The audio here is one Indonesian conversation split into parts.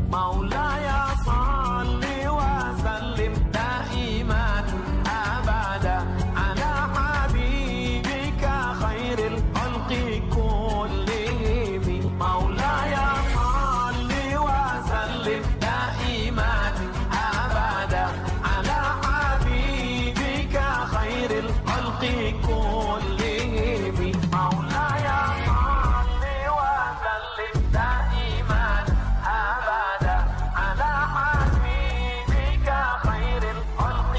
مولاي صل وسلم دائما أبدا على حبيبك خير الخلق كلهم مولاي صل وسلم دائما أبدا على حبيبك خير الخلق كلهم مولاي صل وسلم دائما أبدا على حبيبك خير الخلق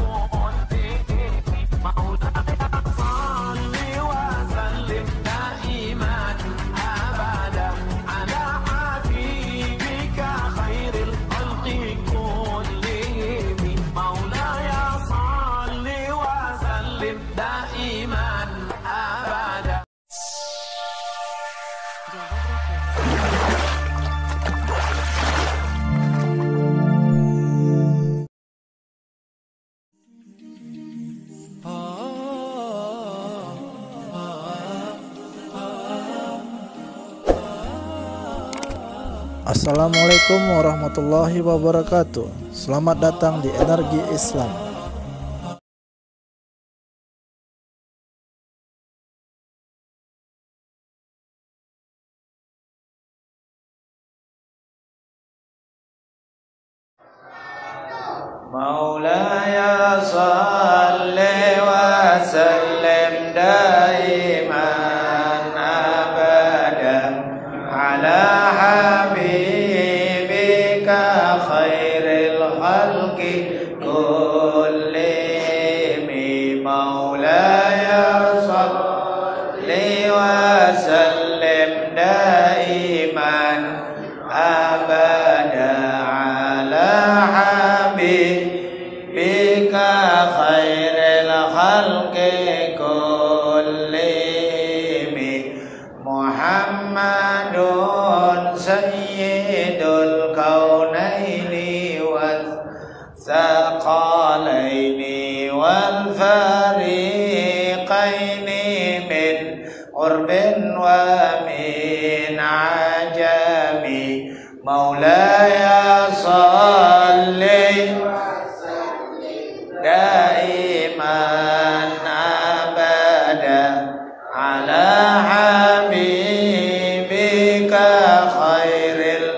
كلهم مولاي صل وسلم دائما أبدا على حبيبك خير الخلق كلهم مولاي صل وسلم دائما أبدا. Assalamualaikum warahmatullahi wabarakatuh. Selamat datang di Energi Islam. Maulaya salli wa sallim daiman abadan ala habibika khairil khalqi kullihim Maulaya salli wa sallim daiman abada ala habibika khairil khalqi kullihim Muhammadun sayyidul kaunaini wal thaqalaini wal fariqaini min urbin wa min ajami Maulaya salli daiman abada ala habibika khairil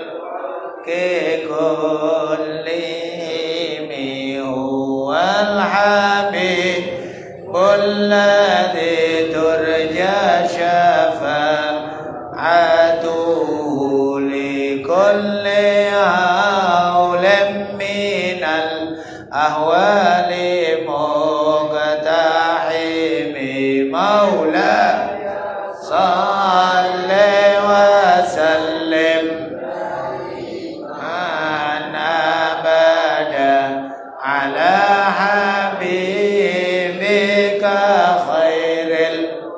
kullihim huwal habibul ladzi turja syafa'atuhu likulli hawlin minal ahwali muqtahimi maula salli wa sallim abada ala habibika khairil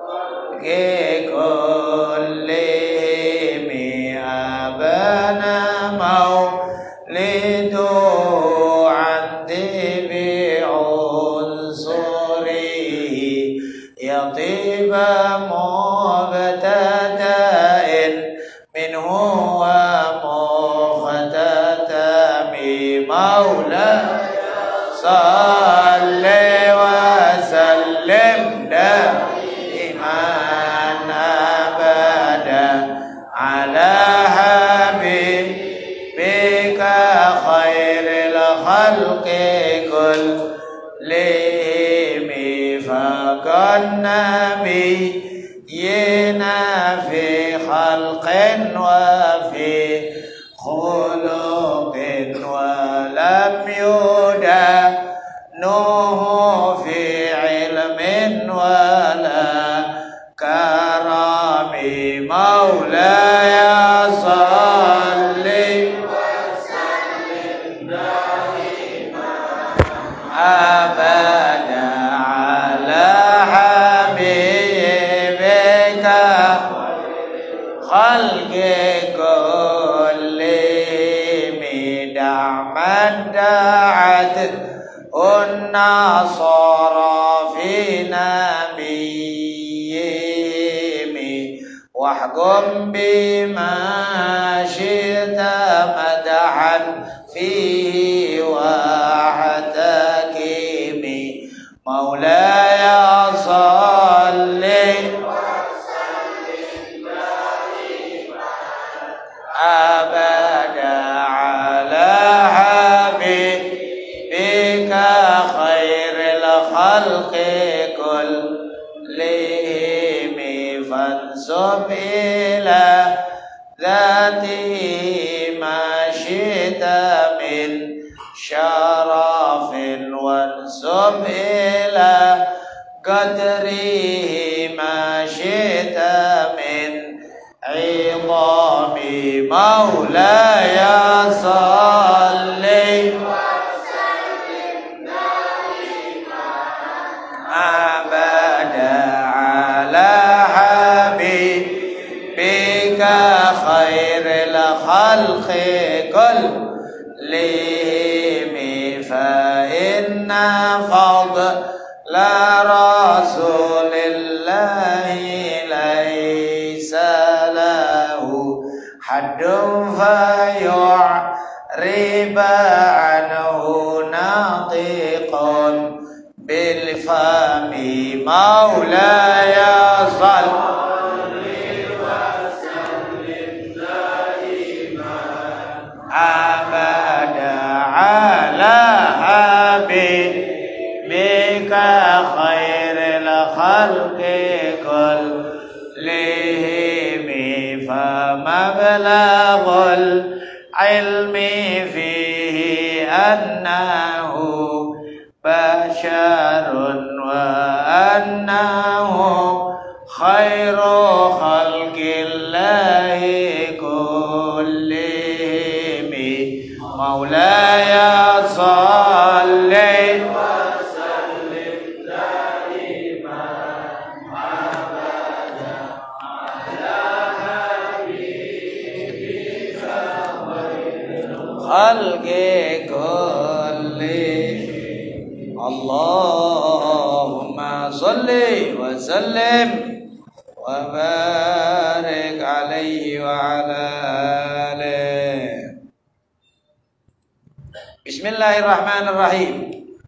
kullihim abana maulidu يطيب مبتدأ منه ومختتم مولاي صل وسلم دائما أبدا على حبيبك خير الخلق كلهم فقد نبينا في خلق وفي خلق ولم يدانه في علم ولا كرم مولاي صل وسلم دائما أبدا على حبيبك خلق كلهم دعما دعت النصارى في نبيهم واحكم بما شئت مدحا فيه واحتكمي مولاي صل أبدا على حبيبك خير الخلق كلهم فانسب إلى ذاته ما شئت من شرف وانسب إلى قدره ما شئت من عظام مولاي صل وسلم دائما أبدا على حبيبك خير الخلق كلهم فإن فضل رسول الله ليس له حد فيعرب عنه ناطق بالفم مولاي صل أبدا على حبيبك خير الخلق كلهم فمبلغ العلم فيه أنه بشر وأنه خير خلق الله كلهم مولاي صل وسلم دائما أبدا على حبيبك خير خلق كلهم اللهم صل وسلم وبارك عليه وعلى آله. Bismillahirrahmanirrahim.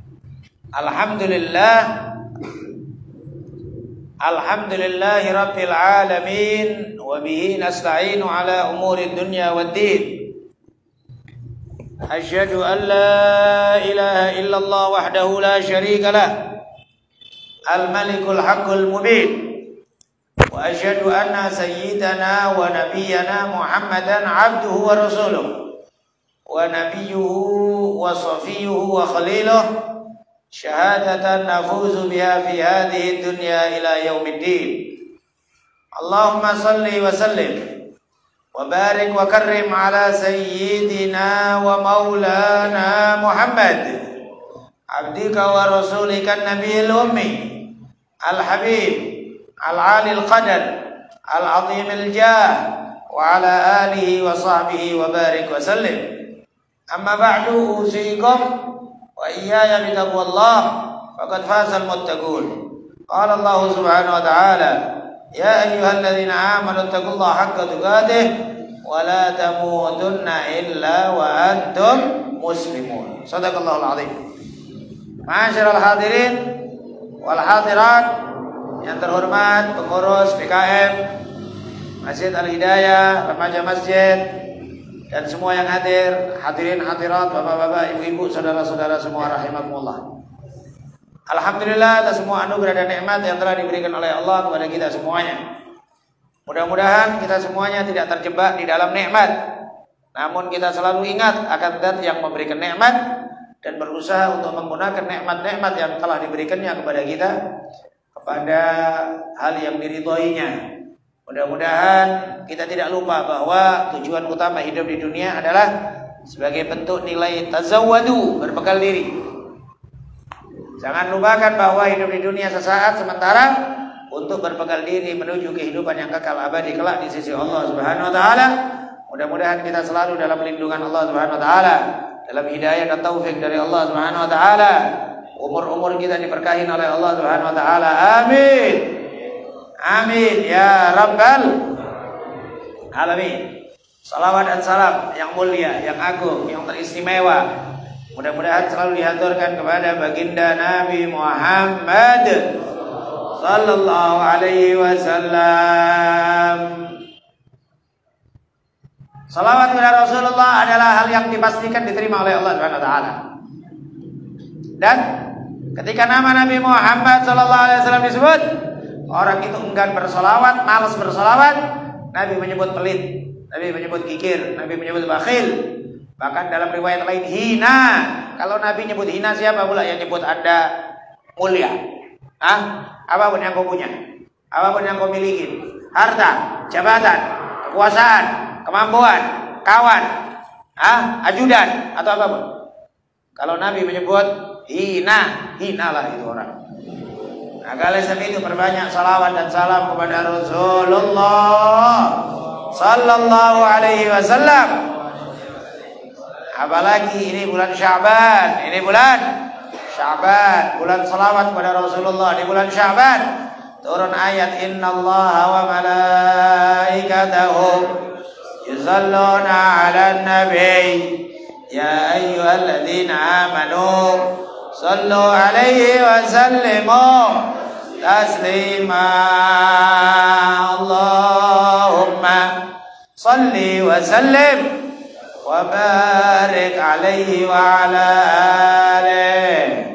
Alhamdulillahi rabbil alamin wa bihi nasta'inu ala umuri dunya waddin. Asyhadu an la ilaha illallah wahdahu la syarika lah. Al-malikul haqqul mubin. Wa asyhadu anna sayyidana wa nabiyyana Muhammadan abduhu wa rasuluh. Wa nabiyyuhu wa safiyuhu wa khaliluh syahadatan nafuzu biha fi hadhihi dunya ila yaumiddin. Allahumma salli wa sallim wa barik wa karrim ala sayyidina wa maulana Muhammad abdika wa rasulika nabiyil ummi al-habib al-ali al-qadar al-azim al-jah wa ala alihi wa sahbihi wa barik wa sallim. Amma ba'du usikum wa iyaya bitaqwallah faqad fazal muttaqun. Qala Allah subhanahu wa ta'ala ya ayyuhalladzina amanu taqullaha haqqa tuqatih wa la tamutunna illa wa antum muslimun. Shadaqallahul azim. Ma'asyiral hadirin wal hadirat yang terhormat pengurus PKM Masjid Al-Hidayah, remaja masjid dan semua yang hadir, hadirin hadirat, bapak-bapak, ibu-ibu, saudara-saudara semua rahimakumullah. Alhamdulillah atas semua anugerah dan nikmat yang telah diberikan oleh Allah kepada kita semuanya. Mudah-mudahan kita semuanya tidak terjebak di dalam nikmat, namun kita selalu ingat akan zat yang memberikan nikmat dan berusaha untuk menggunakan nikmat-nikmat yang telah diberikannya kepada kita kepada hal yang diridhoinya. Mudah-mudahan kita tidak lupa bahwa tujuan utama hidup di dunia adalah sebagai bentuk nilai tazawwadu, berbekal diri. Jangan lupakan bahwa hidup di dunia sesaat sementara untuk berbekal diri menuju kehidupan yang kekal abadi kelak di sisi Allah Subhanahu wa taala. Mudah-mudahan kita selalu dalam lindungan Allah Subhanahu wa taala, dalam hidayah dan taufik dari Allah Subhanahu wa taala. Umur-umur kita diberkahi oleh Allah Subhanahu wa taala. Amin. Amin ya rabbal alamin. Salawat dan salam yang mulia, yang agung, yang teristimewa, mudah-mudahan selalu dihaturkan kepada baginda Nabi Muhammad sallallahu alaihi wasallam. Salawat kepada Rasulullah adalah hal yang dipastikan diterima oleh Allah Subhanahu wa taala. Dan ketika nama Nabi Muhammad sallallahu alaihi wasallam disebut, orang itu enggan bersolawat, malas bersolawat, Nabi menyebut pelit, Nabi menyebut kikir, Nabi menyebut bakhil. Bahkan dalam riwayat lain hina. Kalau Nabi nyebut hina, siapa pula yang nyebut Anda mulia? Apapun yang kau punya, apapun yang kau miliki, harta, jabatan, kekuasaan, kemampuan, kawan, ajudan atau apapun. Kalau Nabi menyebut hina, hinalah itu orang. Nah, oleh sebab itu perbanyak salawat dan salam kepada Rasulullah sallallahu alaihi wasallam. Apalagi ini bulan Sya'ban, bulan salawat kepada Rasulullah di bulan Sya'ban. Turun ayat innallaha wa malaikatahu yusalluna 'alan nabi ya ayyuhalladzina amanu sallu 'alaihi wa sallimu taslima. Allahumma salli wa sallim wa barik alaihi wa ala alihi.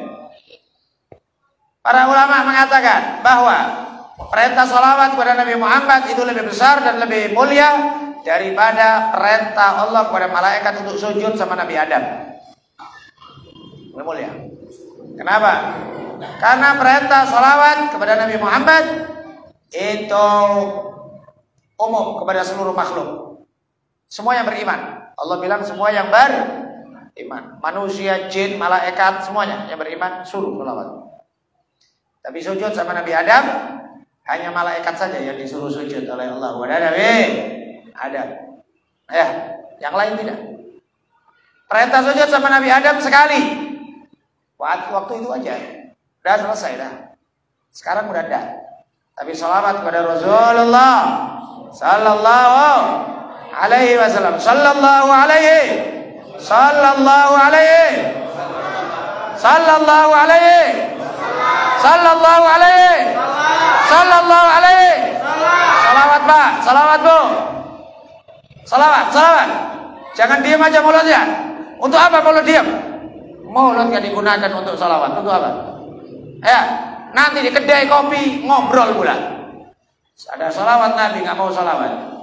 Para ulama mengatakan bahwa perintah salawat kepada Nabi Muhammad itu lebih besar dan lebih mulia daripada perintah Allah kepada malaikat untuk sujud sama Nabi Adam. Lebih mulia. Kenapa? Karena perintah salawat kepada Nabi Muhammad itu umum kepada seluruh makhluk, semua yang beriman. Allah bilang semua yang beriman, manusia, jin, malaikat, semuanya yang beriman suruh salawat. Tapi sujud sama Nabi Adam hanya malaikat saja yang disuruh sujud oleh Allah kepada Nabi Adam. Yang lain tidak. Perintah sujud sama Nabi Adam sekali. Waktu itu aja. Udah selesai dah. Sekarang udah dah. Tapi salawat kepada Rasulullah sallallahu alaihi wasallam, sallallahu alaihi sallallahu alaihi sallallahu alaihi sallallahu alaihi sallallahu alaihi. Salawat Pak, salawat Bu. Salawat. Jangan diam aja mulutnya. Untuk apa mulut diam? Mulut gak digunakan untuk salawat. Untuk apa? Nanti di kedai kopi ngobrol pula. Ada salawat Nabi gak mau salawat.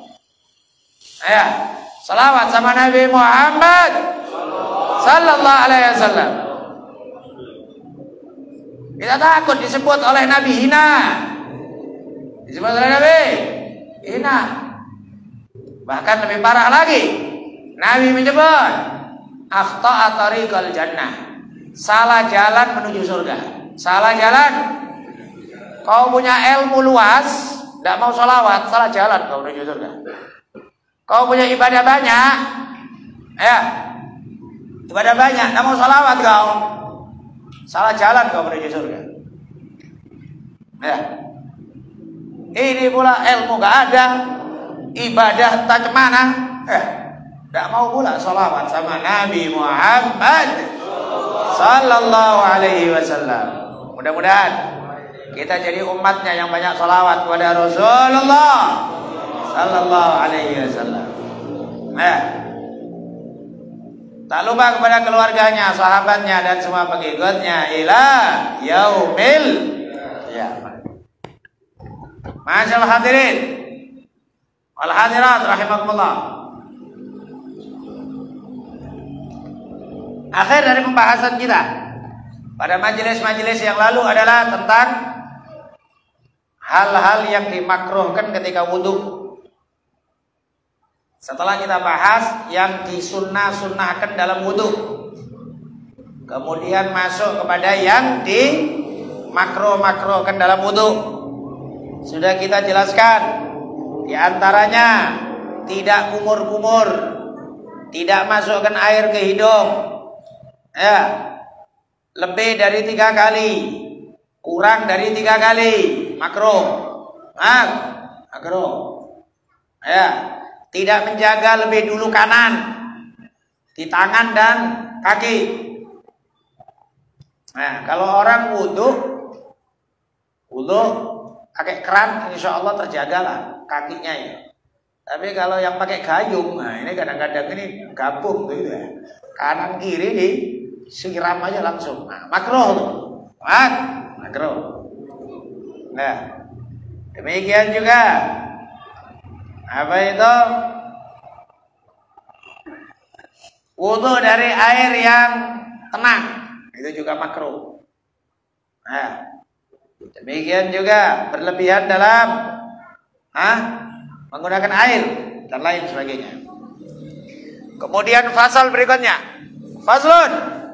Salawat sama Nabi Muhammad sallallahu alaihi wasallam. Kita takut disebut oleh Nabi hina. Disebut oleh Nabi hina. Bahkan lebih parah lagi, Nabi menyebut akhta'a tariqal jannah, salah jalan menuju surga. Salah jalan. Kau punya ilmu luas, tidak mau sholawat, salah jalan kau menuju surga. Kau punya ibadah banyak, ibadah banyak, tidak mau sholawat kau, salah jalan kau menuju surga. Ini pula ilmu gak ada, ibadah entah kemana, tidak mau pula sholawat sama Nabi Muhammad sallallahu alaihi wasallam. Mudah-mudahan kita jadi umatnya yang banyak sholawat kepada Rasulullah sallallahu alaihi wasallam. Tak lupa kepada keluarganya, sahabatnya dan semua pengikutnya ila yaumil qiyamah. Masyaallah hadirin wal hadirat rahimakumullah. Akhir dari pembahasan kita pada majelis-majelis yang lalu adalah tentang hal-hal yang dimakruhkan ketika wudhu. Setelah kita bahas yang disunnah-sunnahkan dalam wudhu, kemudian masuk kepada yang dimakruh-makruhkan dalam wudhu. Sudah kita jelaskan, di antaranya tidak kumur-kumur, tidak masukkan air ke hidung, lebih dari 3 kali, kurang dari 3 kali, makruh. Makruh. Tidak menjaga lebih dulu kanan di tangan dan kaki. Nah, kalau orang wudhu pakai keran, insya Allah terjagalah kakinya ya. Tapi kalau yang pakai gayung, nah ini kadang-kadang ini gabung gitu ya. Kanan kiri disiram aja langsung. Nah, makruh tuh. Makruh. Nah, demikian juga apa itu? Wudu dari air yang tenang, itu juga makruh. Nah, demikian juga berlebihan dalam menggunakan air dan lain sebagainya. Kemudian fasal berikutnya, faslun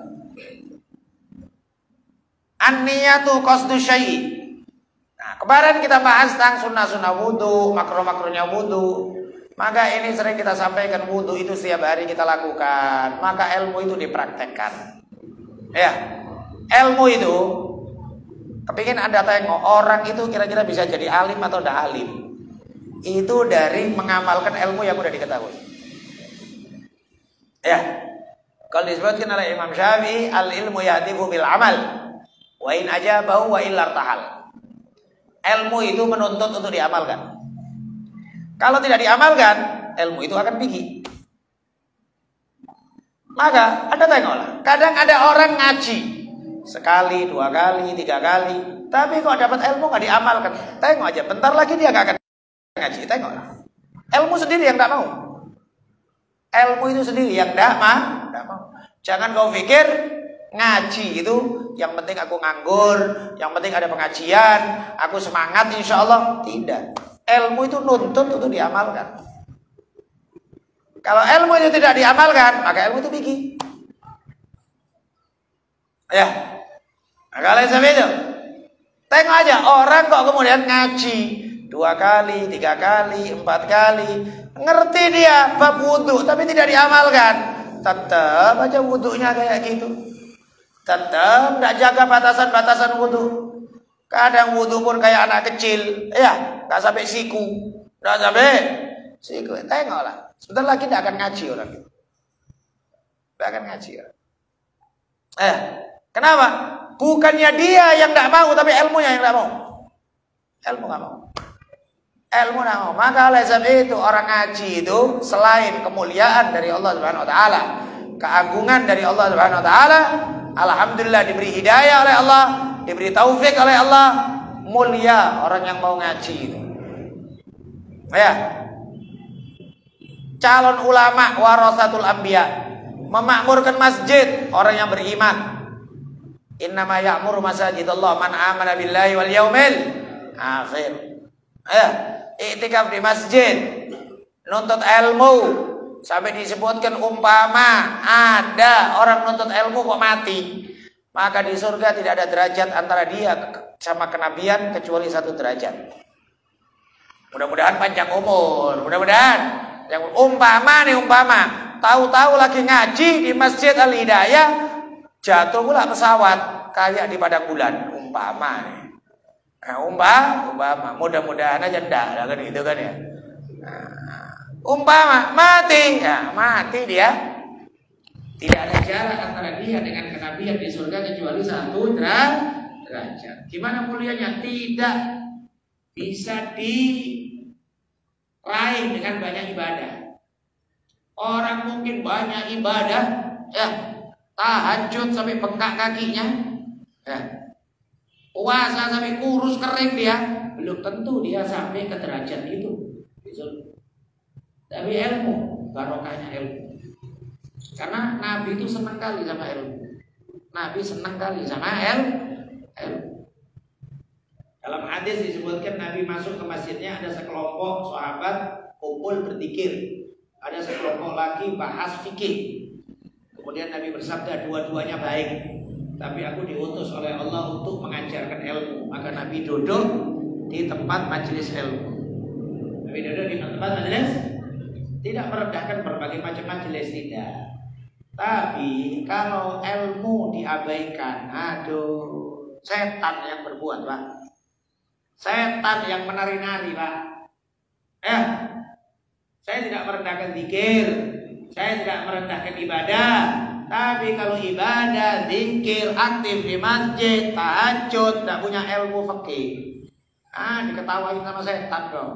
an-niyatu qasdu syai'. Nah, kemarin kita bahas tentang sunnah-sunnah wudu, makruh-makruhnya wudu. Maka ini sering kita sampaikan, wudu itu setiap hari kita lakukan. Maka ilmu itu dipraktekkan. Ya, ilmu itu, kepingin Anda tengok orang itu kira-kira bisa jadi alim atau tidak alim. Itu dari mengamalkan ilmu yang sudah diketahui. Ya, kalau disebutkan oleh Imam Syafi'i, al ilmu yahdifu bil amal, wa in ajabahu wa illar tahal. Ilmu itu menuntut untuk diamalkan. Kalau tidak diamalkan, ilmu itu akan pergi. Maka Anda tengoklah, kadang ada orang ngaji sekali, 2 kali, 3 kali, tapi kok dapat ilmu nggak diamalkan. Tengok aja, bentar lagi dia nggak akan ngaji. Tengoklah, ilmu sendiri yang tidak mau. Ilmu itu sendiri yang tidak mau. Jangan kau pikir ngaji itu yang penting aku nganggur, yang penting ada pengajian, aku semangat insya Allah. Tidak. Ilmu itu nuntut untuk diamalkan. Kalau ilmu itu tidak diamalkan, maka ilmu itu pergi. Ya. Nah, kalau sebab itu, tengok aja orang kok kemudian ngaji 2 kali, 3 kali, 4 kali, ngerti dia bab wudu, tapi tidak diamalkan. Tetap aja wudunya kayak gitu. Tetap tidak jaga batasan-batasan wudu. Kadang wudu pun kayak anak kecil, ya, nggak sampai siku, nggak sampai siku. Tengoklah, sebentar lagi tidak akan ngaji orang itu, tidak akan ngaji. Kenapa? Bukannya dia yang tidak mau, tapi ilmunya yang tidak mau. Ilmu nggak mau. Ilmu nggak mau. Maka oleh sebab itu orang ngaji itu selain kemuliaan dari Allah Subhanahu Wa Taala, keagungan dari Allah Subhanahu Wa Taala, alhamdulillah diberi hidayah oleh Allah, diberi taufik oleh Allah, mulia orang yang mau ngaji itu. Ya. Calon ulama warasatul anbiya, memakmurkan masjid orang yang beriman. Innama ya'muru masajidallah man amana billahi wal yaumil akhir. Ya, iktikaf di masjid, nuntut ilmu, sampai disebutkan umpama ada orang nuntut ilmu kok mati, maka di surga tidak ada derajat antara dia sama kenabian kecuali 1 derajat. Mudah-mudahan panjang umur, mudah-mudahan. Yang umpama, tahu-tahu lagi ngaji di Masjid Al Hidayah, jatuh pula pesawat kayak di padang bulan, umpama nih. Nah, umpama, mudah-mudahan aja enggak kan gitu kan ya. Nah, umpama mati, ya mati dia. Tidak ada jarak antara dia dengan kenabian di surga kecuali 1 derajat. Gimana mulianya? Tidak bisa diraih dengan banyak ibadah. Orang mungkin banyak ibadah, ya tahajud sampai bengkak kakinya, ya puasa sampai kurus kering dia, belum tentu dia sampai ke derajat itu. Tapi ilmu, barokahnya ilmu. Karena Nabi itu senang kali sama ilmu. Nabi senang kali sama ilmu. Dalam hadis disebutkan Nabi masuk ke masjidnya, ada sekelompok sahabat kumpul berzikir, ada sekelompok lagi bahas fikih. Kemudian Nabi bersabda, dua-duanya baik, tapi aku diutus oleh Allah untuk mengajarkan ilmu. Maka Nabi duduk di tempat majelis ilmu. Nabi duduk di tempat majelis, tidak merendahkan berbagai macam majelis, tidak. Tapi kalau ilmu diabaikan, aduh, setan yang berbuat, Pak. Setan yang menari-nari, Pak. Saya tidak merendahkan zikir, saya tidak merendahkan ibadah. Tapi kalau ibadah, zikir, aktif di masjid, tahajud, tidak punya ilmu fikih, diketawain sama setan dong.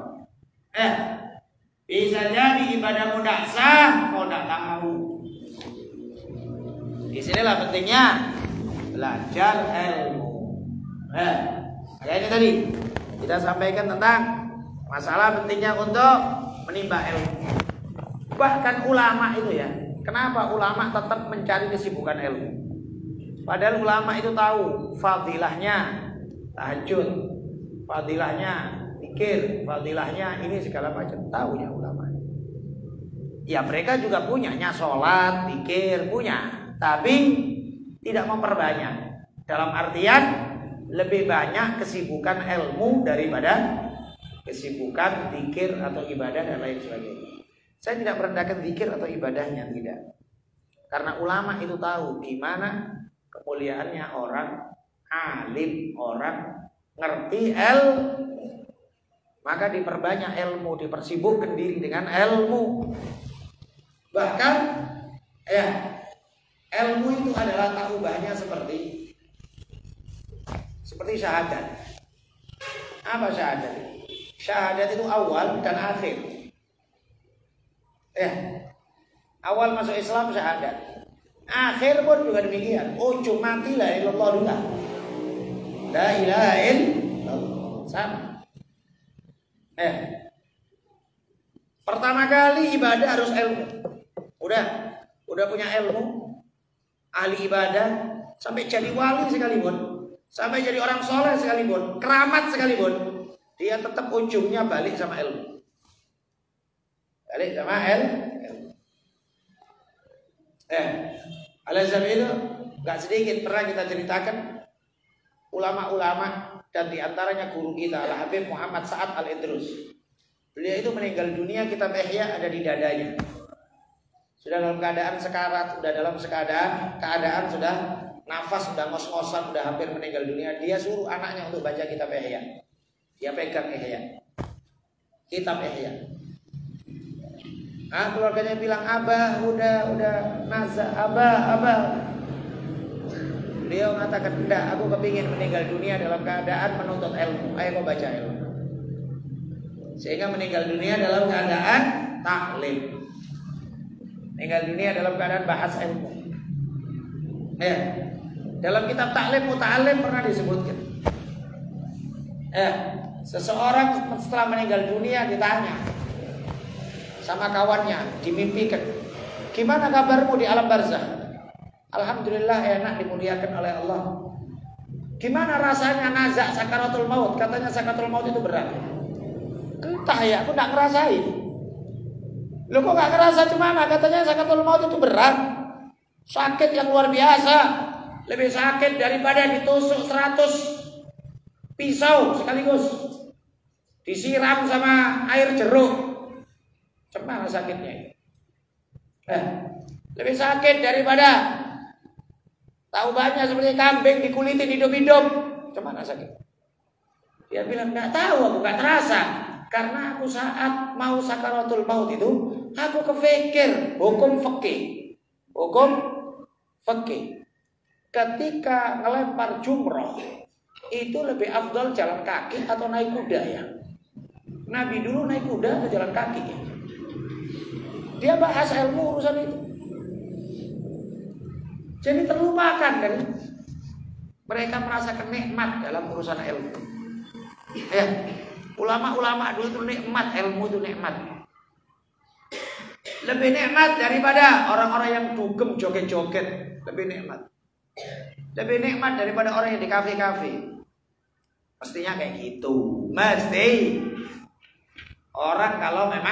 Bisa jadi ibadahmu tidak sah, kau tidak tahu. Disinilah pentingnya belajar ilmu. Ini tadi kita sampaikan tentang masalah pentingnya untuk menimba ilmu. Bahkan ulama itu ya, kenapa ulama tetap mencari kesibukan ilmu? Padahal ulama itu tahu fadilahnya tahajud, fadilahnya zikir, fadilahnya ini segala macam, tahu ya ulama. Ya mereka juga punyanya sholat, zikir, punya, tapi tidak memperbanyak. Dalam artian lebih banyak kesibukan ilmu daripada kesibukan zikir atau ibadah dan lain sebagainya. Saya tidak merendahkan zikir atau ibadahnya, tidak. Karena ulama itu tahu gimana kemuliaannya orang alim, orang ngerti ilmu. Maka diperbanyak ilmu, dipersibukkan diri dengan ilmu. Bahkan ilmu itu adalah taubahnya seperti syahadat. Apa syahadat? Syahadat itu awal dan akhir. Awal masuk Islam syahadat, akhir pun juga demikian. Ujung mati la ilaha illallah, la ilaha illallah, sama. Pertama kali ibadah harus ilmu. Udah punya ilmu, ahli ibadah, sampai jadi wali sekalipun, sampai jadi orang soleh sekalipun, keramat sekalipun, dia tetap ujungnya balik sama ilmu. Balik sama ilmu. Alasan itu gak sedikit pernah kita ceritakan ulama-ulama, dan diantaranya guru kita Al-Habib Muhammad Sa'ad Al-Idrus. Beliau itu meninggal dunia, kitab Ihya ada di dadanya. Sudah dalam keadaan sekarat, sudah dalam keadaan sudah nafas, sudah ngos-ngosan, sudah hampir meninggal dunia. Dia suruh anaknya untuk baca kitab Ihya. Dia pegang Ihya, kitab Ihya. Keluarganya bilang, Abah udah nazar, Abah. Beliau mengatakan, enggak, aku kepingin meninggal dunia dalam keadaan menuntut ilmu. Ayo kau baca ilmu. Sehingga meninggal dunia dalam keadaan taklim, meninggal dunia dalam keadaan bahas ilmu. Dalam kitab Taklim Muta'alim pernah disebutkan, seseorang setelah meninggal dunia ditanya sama kawannya, dimimpikan, gimana kabarmu di alam barzakh? Alhamdulillah enak, dimuliakan oleh Allah. Gimana rasanya nazak sakaratul maut? Katanya sakaratul maut itu berat. Entah ya, aku gak ngerasain. Loh kok gak ngerasa, gimana? Katanya sakaratul maut itu berat, sakit yang luar biasa, lebih sakit daripada ditusuk 100 pisau sekaligus, disiram sama air jeruk. Gimana sakitnya? Lebih sakit daripada tahu banyak seperti kambing dikulitin hidup-hidup. Gimana sakit? Dia bilang, nggak tahu, aku nggak terasa. Karena aku saat mau sakaratul maut itu, aku kepikir hukum fikih. Ketika ngelempar jumroh, itu lebih afdal jalan kaki atau naik kuda ya? Nabi dulu naik kuda atau jalan kaki ya? Dia bahas ilmu urusan itu. Jadi terlupakan kan? Mereka merasakan nikmat dalam urusan ilmu. Ulama-ulama dulu itu nikmat, ilmu itu nikmat. Lebih nikmat daripada orang-orang yang dugem joget-joget. Lebih nikmat. Lebih nikmat daripada orang yang di kafe-kafe. Mestinya kayak gitu. Mesti. Orang kalau memang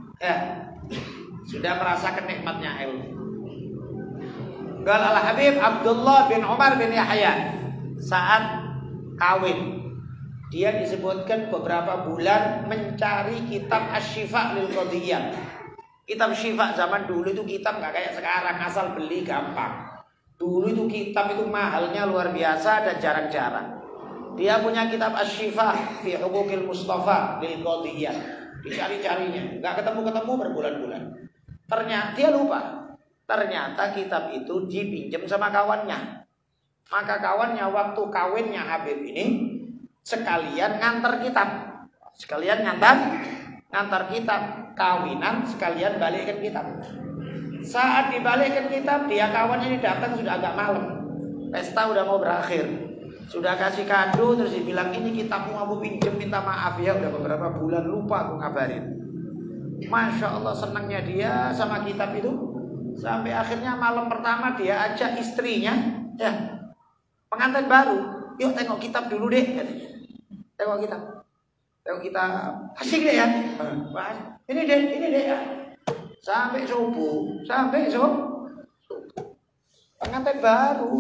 sudah merasakan nikmatnya ilmu. Qala Al-Habib Abdullah bin Umar bin Yahya saat kawin, dia disebutkan beberapa bulan mencari kitab Asy-Syifa lil Qadhiyah. Kitab Syifa zaman dulu itu kitab gak kayak sekarang asal beli gampang. Dulu itu kitab itu mahalnya luar biasa dan jarang-jarang. Dia punya kitab Asy-Syifa fi Huquqil Mustafa lil Qadhiyah. dicari-carinya, nggak ketemu-ketemu berbulan-bulan. Ternyata dia lupa. Ternyata kitab itu dipinjam sama kawannya. Maka kawannya waktu kawinnya Habib ini sekalian ngantar kitab. Sekalian ngantar kitab kawinan, sekalian balikkan kitab. Saat dibalikkan kitab, dia kawannya ini datang sudah agak malam. Pesta udah mau berakhir. Sudah kasih kado terus dibilang ini kitabmu aku pinjam, minta maaf ya, udah beberapa bulan lupa aku ngabarin. Masya Allah senangnya dia sama kitab itu. Sampai akhirnya malam pertama dia ajak istrinya, ya, pengantin baru, yuk tengok kitab dulu deh katanya. Tengok kitab, asik deh ya. Ini deh ya. Sampai subuh. Pengantin baru.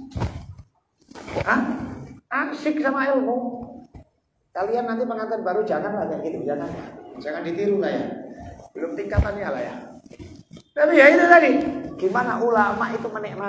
Asik sama ilmu. Kalian nanti pengantin baru janganlah kayak gitu, jangan ditiru lah ya. Belum tingkatannya lah ya. Tapi ya itu tadi, gimana ulama itu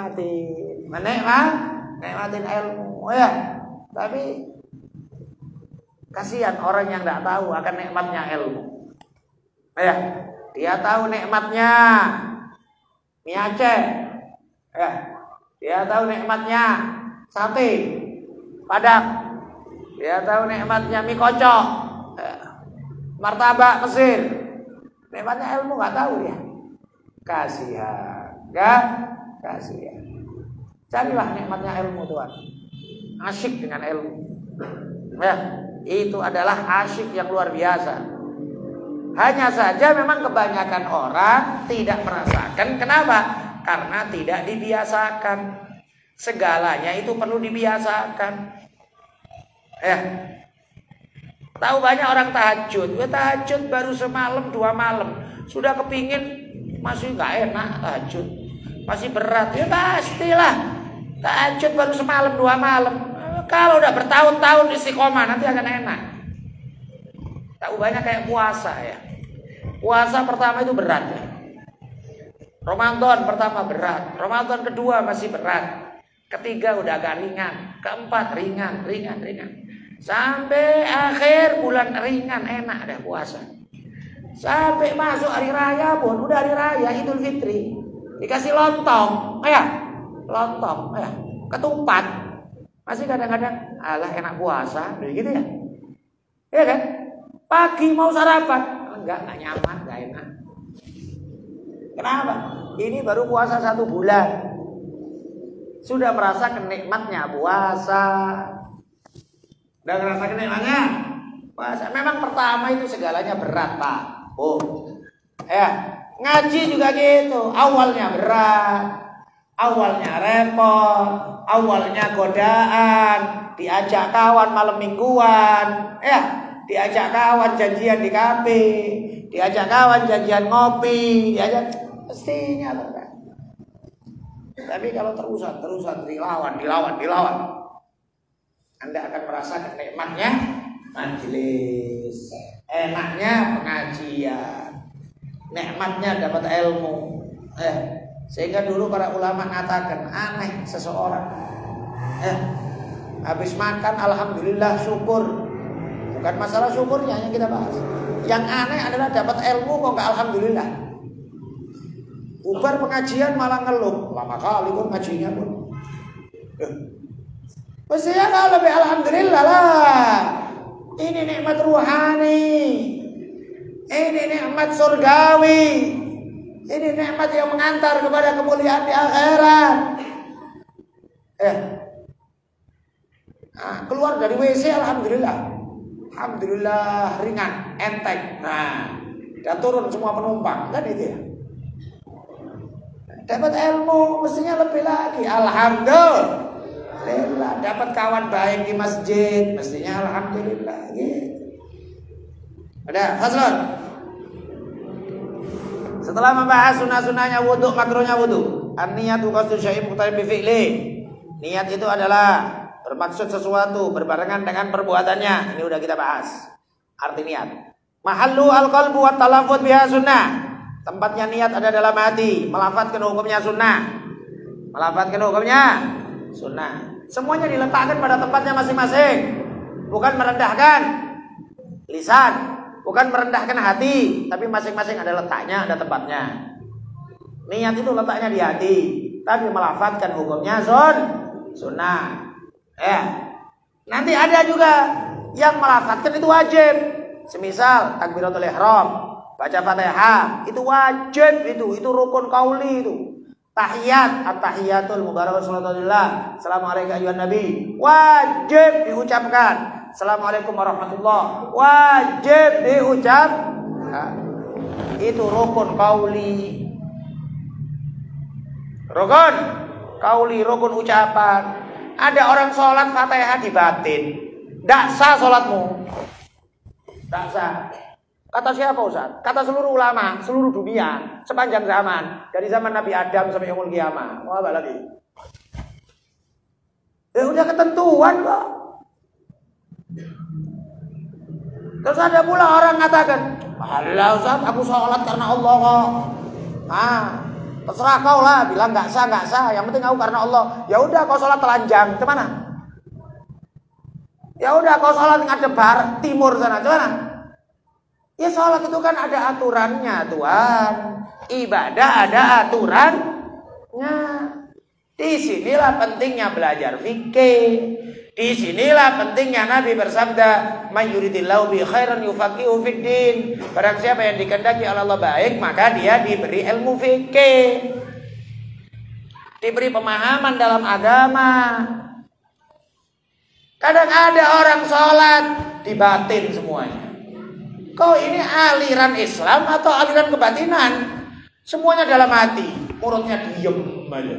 menikmatin ilmu, ya. Tapi kasihan orang yang tidak tahu akan nikmatnya ilmu. Ya, dia tahu nikmatnya mie Aceh. Ya, dia tahu nikmatnya sate Padang. Dia tahu nikmatnya mie kocok, martabak Mesir. Nikmatnya ilmu nggak tahu dia. Kasihan. Carilah nikmatnya ilmu Tuhan. Asyik dengan ilmu. Ya, itu adalah asyik yang luar biasa. Hanya saja memang kebanyakan orang tidak merasakan. Kenapa? Karena tidak dibiasakan. Segalanya itu perlu dibiasakan. Ya. Tahu banyak orang tahajud. Tahajud baru semalam 2 malam. Sudah kepingin, masih nggak enak tahajud. Masih berat. Ya pastilah. Tahajud baru semalam 2 malam. Kalau udah bertahun-tahun istiqomah nanti akan enak. Tahu banyak kayak puasa ya. Puasa pertama itu berat ya. Ramadan pertama berat. Ramadan kedua masih berat. Ketiga udah agak ringan. Keempat ringan. Sampai akhir bulan ringan, enak dah puasa. Sampai masuk hari raya pun, udah hari raya Idul Fitri, dikasih lontong, ketupat. Masih kadang-kadang, alah enak puasa, begitu ya. Iya kan? Pagi mau sarapan, enggak nyaman, enggak enak. Kenapa? Ini baru puasa 1 bulan. Sudah merasa kenikmatnya puasa. Udah ngerasa kenikmatnya puasa. Memang pertama itu segalanya berat, Pak. Ngaji juga gitu. Awalnya berat, awalnya repot, awalnya godaan, diajak kawan malam mingguan, diajak kawan janjian di kafe, diajak kawan janjian ngopi, mestinya berat. Tapi kalau terusan dilawan, Anda akan merasakan nikmatnya majelis, enaknya pengajian, nikmatnya dapat ilmu. Sehingga dulu para ulama mengatakan aneh seseorang. Habis makan alhamdulillah syukur. Bukan masalah syukurnya yang kita bahas. Yang aneh adalah dapat ilmu kok enggak alhamdulillah. Bubar pengajian malah ngeluh. Lama kali kok ngajinya pun. Mestinya kalau lebih alhamdulillah lah. Ini nikmat ruhani. Ini nikmat surgawi. Ini nikmat yang mengantar kepada kemuliaan di akhirat. Keluar dari WC alhamdulillah. Alhamdulillah ringan, enteng. Dan turun semua penumpang, kan itu ya. Dapat ilmu mestinya lebih lagi. Alhamdulillah. Dapat kawan baik di masjid, mestinya alhamdulillah gitu. Ada faslon. Setelah membahas sunnah-sunnahnya wudu, makruhnya wudu. An-niyatu qasdu syai'in muqtarin bi fi'li. Niat itu adalah bermaksud sesuatu berbarengan dengan perbuatannya. Ini udah kita bahas. Arti niat. Mahallu al-qalbu wa talaffuz biha sunnah. Tempatnya niat ada dalam hati, melafadzkan hukumnya sunnah. Semuanya diletakkan pada tempatnya masing-masing. Bukan merendahkan lisan, bukan merendahkan hati, tapi masing-masing ada letaknya, ada tempatnya. Niat itu letaknya di hati, tapi melafadzkan hukumnya sunnah. Ya. Nanti ada juga yang melafadzkan itu wajib. Semisal takbiratul ihram, baca Fatihah, itu wajib itu rukun qauli itu. Tahiyat, at-tahiyatul mubarakatullillah. Assalamualaikum ayuhan nabi. Wajib diucapkan. Assalamualaikum warahmatullah. Wajib diucapkan. Itu rukun qauli. Rukun qauli, rukun ucapan. Ada orang sholat Fatihah di batin, tidak sah sholatmu. Tidak sah. Kata siapa Ustaz? Kata seluruh ulama, seluruh dunia, sepanjang zaman, dari zaman Nabi Adam sampai yaumul qiyamah. Mau apa lagi? Ya udah ketentuan kok. Terus ada pula orang mengatakan, "Alah Ustaz, aku sholat karena Allah kok." Terserah kau lah, bilang nggak sah. Yang penting aku karena Allah. Ya udah kau sholat telanjang, kemana? Ya udah kau sholat ngadep barat timur sana, kemana? Ya sholat itu kan ada aturannya Tuhan. Ibadah ada aturannya. Disinilah pentingnya belajar fikih. Disinilah pentingnya Nabi bersabda, "Man yuridillahu bi khairan yufaqihu fiddin." Barang siapa yang dikehendaki oleh Allah baik, maka dia diberi ilmu fikih, diberi pemahaman dalam agama. Kadang ada orang sholat di batin semuanya. Kau ini aliran Islam atau aliran kebatinan? Semuanya dalam hati, mulutnya diem aja.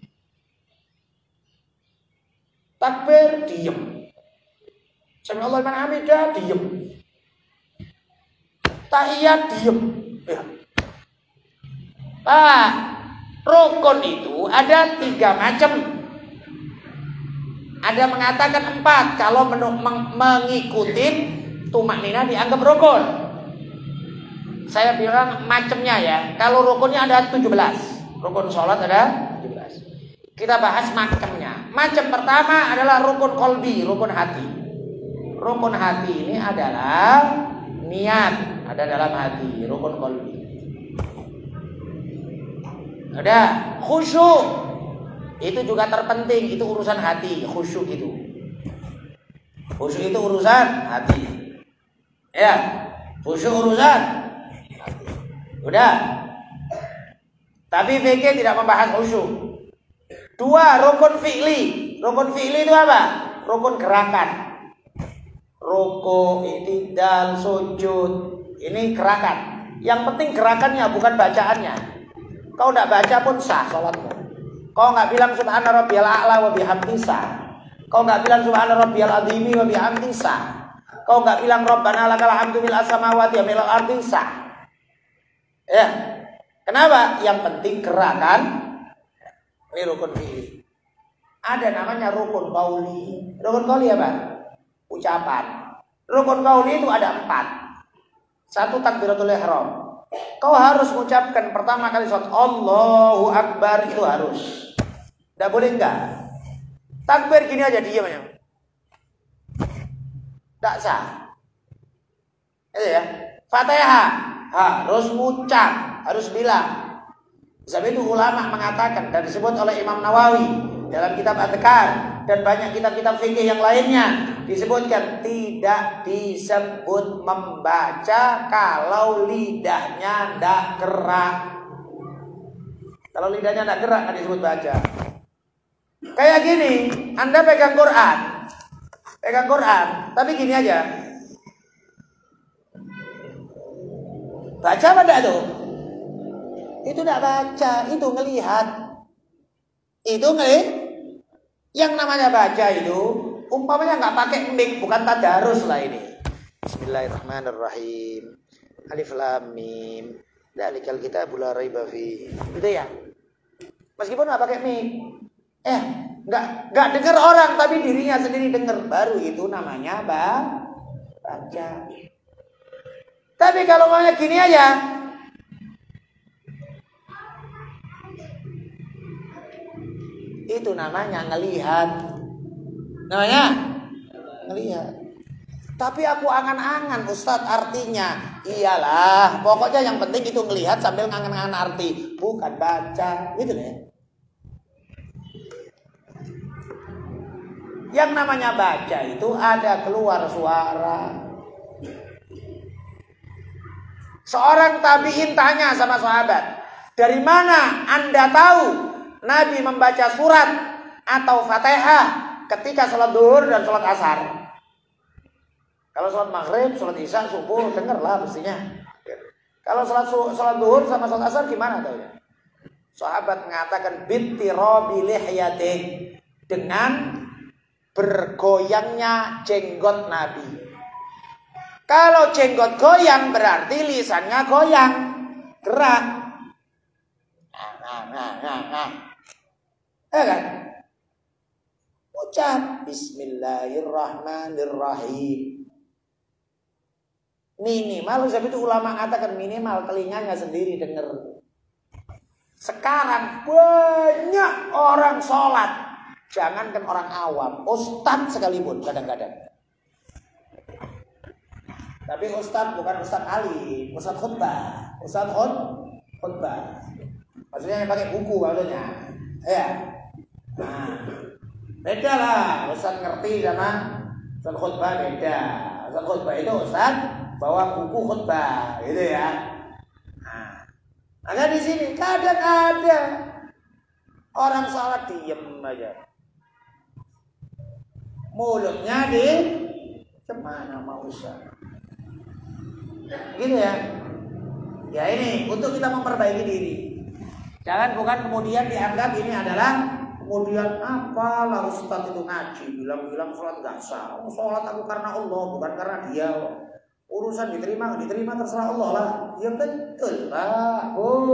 Takbir diem. Sami'allahu liman hamidah diem. Tahiyat diem. Ya. Rukun itu ada 3 macam. Ada mengatakan 4 kalau mengikuti tumaknina dianggap rukun. Saya bilang macamnya ya. Kalau rukunnya ada 17. Rukun sholat ada 17. Kita bahas macamnya. Macam pertama adalah rukun qalbi, rukun hati. Rukun hati ini adalah niat, ada dalam hati, rukun qalbi. Ada khusyuk. Itu juga terpenting, itu urusan hati, khusyuk itu. Khusyuk itu urusan hati. Ya, khusyuk urusan hati. Udah. Tapi fikih tidak membahas khusyuk. 2, rukun fi'li. Rukun fi'li itu apa? Rukun gerakan. Ruku, i'tidal, sujud. Ini gerakan. Yang penting gerakannya, bukan bacaannya. Kau tidak baca pun sah sholatmu. Kau nggak bilang subhana rabbiyal a'la wa bihamdihi sah. Kau nggak bilang subhana rabbiyal azimi wa bihamdihi sah. Kau nggak bilang Rabbana lakal hamdu mil as-samawati wa mil al-ardi sah. Ya. Kenapa? Yang penting gerakan. Ini rukun fi'li. Ada namanya rukun qauli. Rukun qauli apa? Ucapan. Rukun qauli itu ada 4. 1 takbiratul ihram. Kau harus mengucapkan pertama kali sholat Allahu Akbar, itu harus. Tidak boleh enggak. Takbir gini aja diam aja. Tak sah. Itu ya. Fatihah harus ucap, harus bilang. Sebab itu ulama mengatakan dan disebut oleh Imam Nawawi dalam kitab Adhkar dan banyak kitab-kitab fikih yang lainnya disebutkan tidak disebut membaca kalau lidahnya tidak gerak. Kalau lidahnya tidak gerak nggak disebut baca. Kayak gini, Anda pegang Quran, tapi gini aja. Baca apa enggak tuh? Itu enggak baca, itu ngelihat. Yang namanya baca itu, umpamanya enggak pakai mic, bukan tadarus lah ini. Bismillahirrahmanirrahim. Alif lam mim. Dzalikal kitabul la raiba fi. Gitu ya. Meskipun enggak pakai mic. Enggak dengar orang tapi dirinya sendiri dengar, baru itu namanya baca. Tapi kalau maunya gini aja, itu namanya ngelihat. Tapi aku angan-angan Ustadz artinya. Iyalah, pokoknya yang penting itu ngelihat sambil ngangan-ngangan arti, bukan baca, gitu deh. Yang namanya baca itu ada keluar suara. Seorang tabi'in tanya sama sahabat, dari mana Anda tahu Nabi membaca surat atau Fatihah ketika sholat duhur dan sholat asar? Kalau sholat maghrib, sholat isya, subuh, dengarlah mestinya. Kalau sholat duhur sama sholat asar gimana tahu ya? Sahabat mengatakan bittirabi lihyatih, dengan bergoyangnya jenggot Nabi. Kalau jenggot goyang berarti lisannya goyang, gerak. Kan? Ucap Bismillahirrahmanirrahim. Minimal, sebab itu ulama mengatakan minimal telinganya sendiri dengar. Sekarang banyak orang sholat, jangankan orang awam, ustadz sekalipun kadang-kadang. Tapi ustadz bukan ustadz alim, ustadz khutbah, khutbah. Maksudnya yang pakai buku maksudnya, ya. Nah, beda lah, ustadz ngerti sama ustadz khutbah beda. Ustadz khutbah itu ustadz bawa buku khutbah, gitu ya. Nah, ada di sini kadang ada orang sholat diem aja, mulutnya di kemana mau usah, gitu ya. Ya ini untuk kita memperbaiki diri. Jangan bukan kemudian dianggap ini adalah kemudian apalah ustadz itu ngaji bilang-bilang sholat nggak sah. Sholat aku karena Allah bukan karena dia. Urusan diterima terserah Allah lah. Ya betul lah.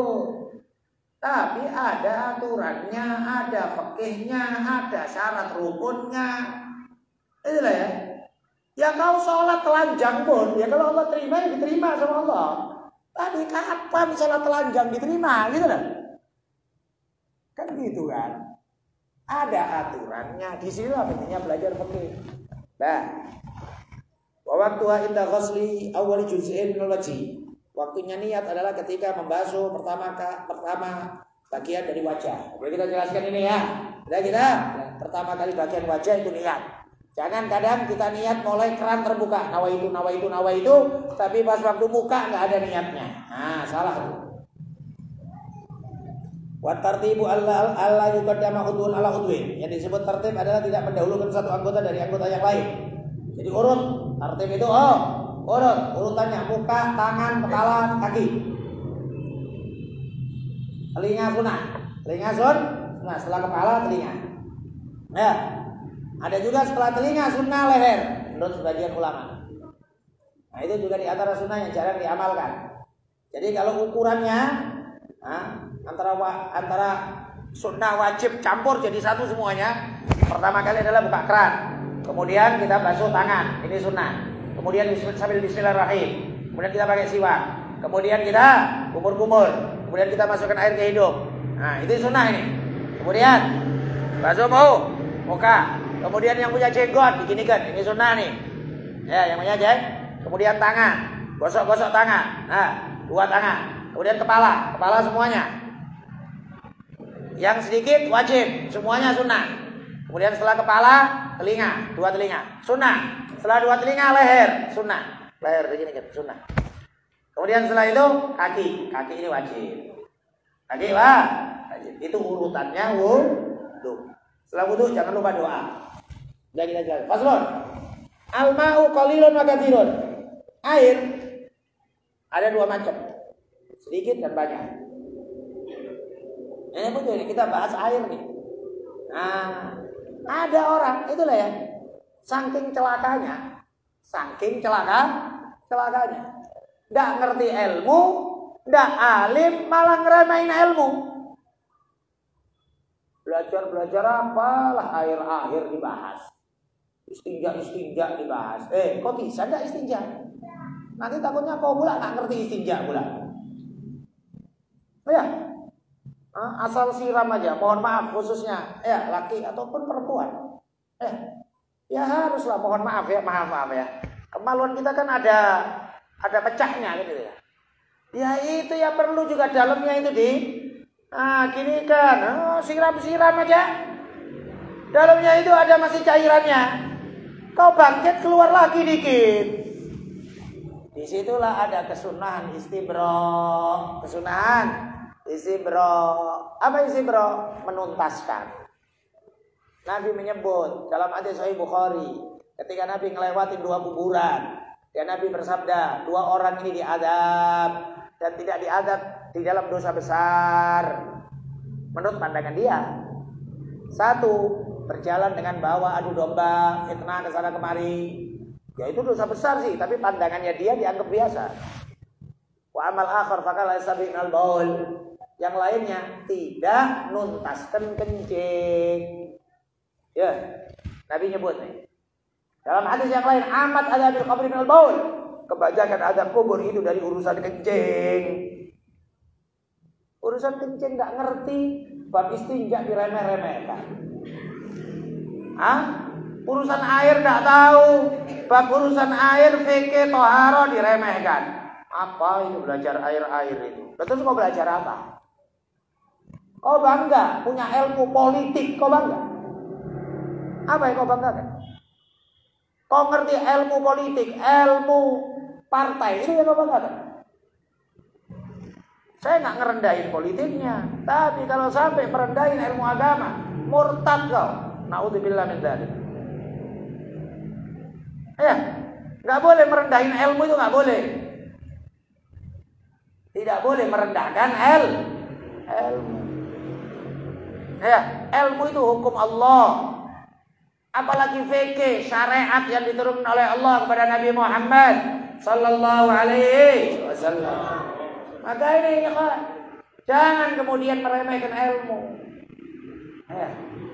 Tapi ada aturannya, ada fikihnya, ada syarat rukunnya. Itulah ya. Ya kau sholat telanjang pun, ya kalau Allah terima ya diterima sama Allah. Tapi kapan sholat telanjang diterima, gitu lah. Kan gitu kan. Ada aturannya. Di sini lah pentingnya belajar fikih. Nah. Waktuha inda ghusli awal juz'in minal wajhi. Waktunya niat adalah ketika membasuh pertama bagian dari wajah. Boleh kita jelaskan ini ya. Kita pertama kali bagian wajah itu niat. Jangan kadang kita niat mulai keran terbuka, nawaitu, tapi pas waktu buka nggak ada niatnya. Nah, salah tuh. Wa tartibu alla yuqaddama udhun ala udwin. Yang disebut tertib adalah tidak mendahulukan satu anggota dari anggota yang lain. Jadi urut, tertib itu urut, urutannya muka, tangan, kepala, kaki. Telinga sunnah, setelah kepala telinga. Ya, ada juga setelah telinga sunnah leher, menurut sebagian ulama. Nah itu juga di antara sunnah yang jarang diamalkan. Jadi kalau ukurannya antara sunnah wajib campur jadi satu semuanya. Pertama kali adalah buka keran. Kemudian kita basuh tangan, ini sunnah. Kemudian sambil bismillahirrahmanirrahim. Kemudian kita pakai siwak. Kemudian kita kumur-kumur. Kemudian kita masukkan air ke hidung. Nah, itu sunnah ini. Kemudian basuh muka. Kemudian yang punya jenggot diginikan, ini sunnah nih. Ya, yang punya jenggot. Kemudian tangan, gosok-gosok tangan. Nah, 2 tangan. Kemudian kepala semuanya. Yang sedikit wajib, semuanya sunnah. Kemudian setelah kepala, telinga, 2 telinga, sunnah. Setelah 2 telinga, leher, sunnah. Leher begini kan, sunnah. Kemudian setelah itu, kaki ini wajib. Kaki wajib. Itu urutannya wudu. Setelah wudu jangan lupa doa. Sudah kita jelaskan. Faslun. Al-ma'u qalilun wa katsirun. Air ada 2 macam. Sedikit dan banyak. Ini betul, kita bahas air nih. Nah, ada orang, itulah ya, saking celakanya, nggak ngerti ilmu, nggak alim, malah ngeremain ilmu. Belajar apalah air dibahas, istinja dibahas. Kok bisa nggak istinja? Nanti takutnya kau pula nggak ngerti istinja pula. Ya. Asal siram aja, mohon maaf khususnya ya laki ataupun perempuan. Ya haruslah mohon maaf ya, maaf ya. Kemaluan kita kan ada pecahnya gitu ya. Ya itu ya perlu juga dalamnya itu gini kan, siram-siram aja. Dalamnya itu ada masih cairannya. Kau bangkit keluar lagi dikit. Disitulah ada kesunahan istibro. Kesunahan istibro. Apa istibro? Menuntaskan. Nabi menyebut dalam hadis Sahih Bukhari, ketika Nabi ngelewatin 2 kuburan, dan Nabi bersabda, 2 orang ini diadab dan tidak diadab di dalam dosa besar. Menurut pandangan dia, 1, berjalan dengan bawa adu domba, fitnah ke sana kemari. Ya itu dosa besar sih, tapi pandangannya dia dianggap biasa. Wa amal akhar faqala sabiqal baul. Yang lainnya tidak nuntaskan kencing. Ya, Nabi nyebut nih. Dalam hadis yang lain, amat adabil qabri minal baul. Kebanyakan adab kubur itu dari urusan kencing. Urusan kencing enggak ngerti, bab istinja diremeh-remehkan. Urusan air enggak tahu, bab urusan air fikih toharo diremehkan. Apa itu belajar air itu? Terus kau belajar apa? Kau bangga punya ilmu politik, kau bangga? Apa yang kau banggakan? Kau ngerti ilmu politik, ilmu partai, itu yang kau banggakan? Saya nggak ngerendahin politiknya, tapi kalau sampai merendahin ilmu agama, murtad kau. Naudzubillah min dzalik. Ya, nggak boleh merendahin ilmu, itu nggak boleh. Tidak boleh merendahkan ilmu. Ya, ilmu itu hukum Allah. Apalagi fikih syariat yang diturunkan oleh Allah kepada Nabi Muhammad sallallahu alaihi wasallam. Maka ini jangan kemudian meremehkan ilmu. Ya.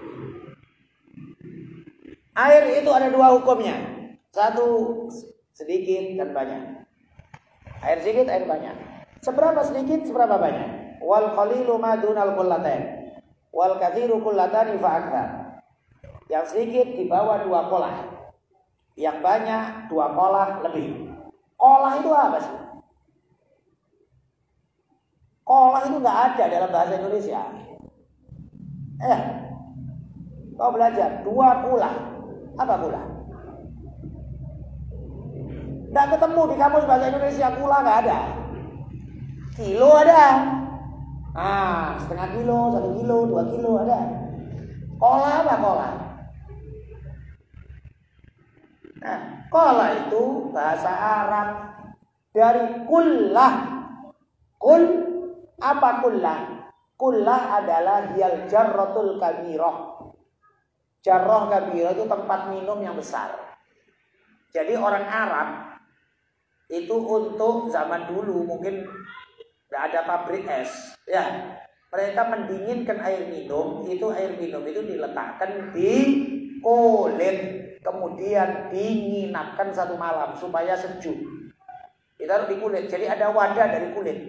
Air itu ada 2 hukumnya. 1 sedikit dan banyak. Air sedikit, air banyak. Seberapa sedikit, seberapa banyak. Wal qalilu ma dunal qullatain. Wal katsiru qullatani fa aktsar. Yang sedikit di bawah 2 kolah. Yang banyak 2 kolah lebih. Kolah itu apa sih? Kolah itu nggak ada dalam bahasa Indonesia. Kau belajar 2 kula. Apa kula? Nggak ketemu di kamus bahasa Indonesia, kula nggak ada. Kilo ada. Setengah kilo, 1 kilo, 2 kilo ada. Kolah apa kolah? Nah, kolah itu bahasa Arab dari kullah. Kul apa kullah? Kullah adalah dial jarratul kabirah. Jarrah kabirah itu tempat minum yang besar. Jadi orang Arab itu untuk zaman dulu mungkin tidak ada pabrik es, ya. Mereka mendinginkan air minum, air minum itu diletakkan di kulit, kemudian dinginapkan 1 malam supaya sejuk. Ditaruh di kulit, jadi ada wadah dari kulit.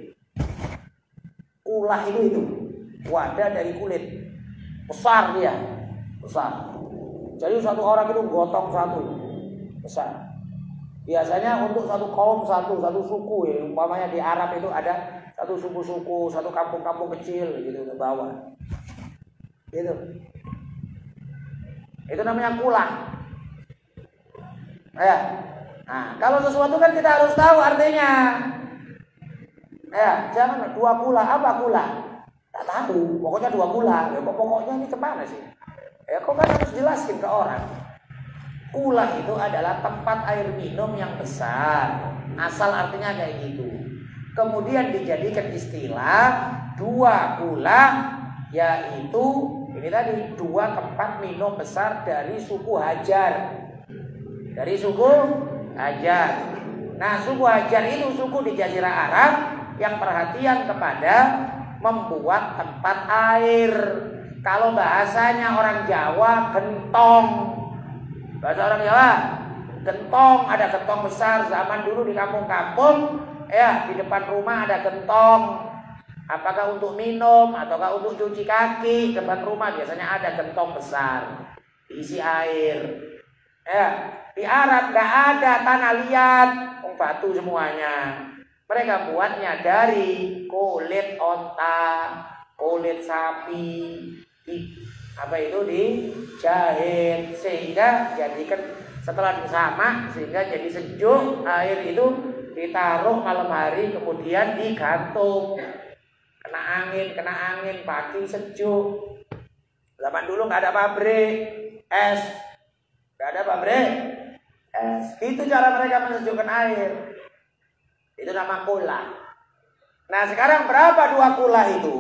Ulah itu wadah dari kulit, besar dia, besar. Jadi 1 orang itu gotong 1 besar. Biasanya untuk 1 kaum 1 suku ya, umpamanya di Arab itu ada 1 suku-suku, 1 kampung-kampung kecil gitu ke bawah. Gitu. Itu namanya kulah. Ya. Nah, kalau sesuatu kan kita harus tahu artinya. Ya, jangan 2 kulah, apa kulah? Tak tahu, pokoknya 2 kulah. Ya, pokoknya ini kemana sih? Ya, kok kan harus jelasin ke orang. Kulah itu adalah tempat air minum yang besar. Asal artinya kayak gitu. Kemudian dijadikan istilah 2 kulah, yaitu ini tadi 2 tempat minum besar dari suku Hajar. Dari suku Hajar. Nah, suku Hajar itu suku di Jazirah Arab yang perhatian kepada membuat tempat air. Kalau bahasanya orang Jawa, gentong. Bahasa orang Jawa, gentong. Ada gentong besar zaman dulu di kampung-kampung. Ya, di depan rumah ada gentong. Apakah untuk minum ataukah untuk cuci kaki? Depan rumah biasanya ada gentong besar, diisi air. Ya, di Arab nggak ada tanah liat, batu semuanya. Mereka buatnya dari kulit onta, kulit sapi, dijahit sehingga jadikan setelah disamak sehingga jadi sejuk. Air itu ditaruh malam hari kemudian digantung. Kena angin pagi sejuk. Zaman dulu nggak ada pabrik es, Itu cara mereka mensejukkan air. Itu nama kula. Nah sekarang berapa 2 kula itu?